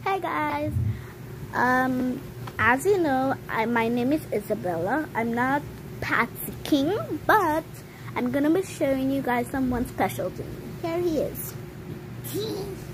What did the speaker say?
Hey guys, as you know, my name is Isabella. I'm not Patsy King, but I'm gonna be showing you guys someone special to me. Here he is.